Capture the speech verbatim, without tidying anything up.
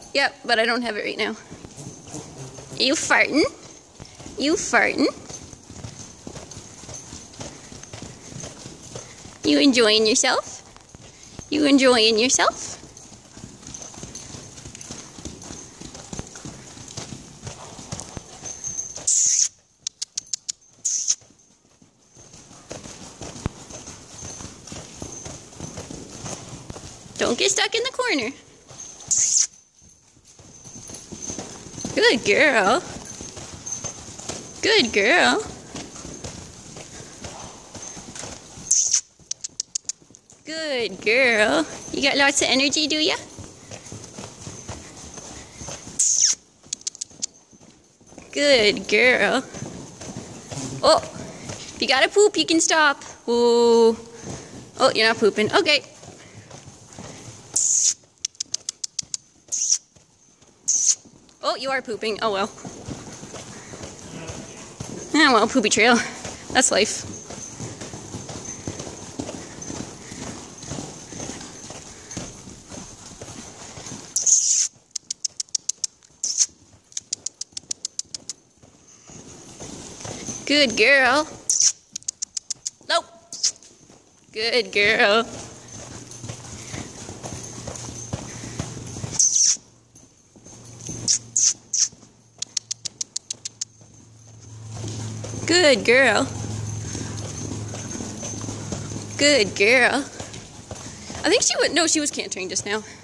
Yep, but I don't have it right now. You farting? You farting? You enjoying yourself? You enjoying yourself? Don't get stuck in the corner. Good girl. Good girl. Good girl. You got lots of energy, do ya? Good girl. Oh, if you gotta poop, you can stop. Ooh. Oh, you're not pooping. Okay. Oh, you are pooping. Oh well. Ah, well, poopy trail. That's life. Good girl. Nope. Good girl. Good girl. Good girl. I think she would, no, she was cantering just now.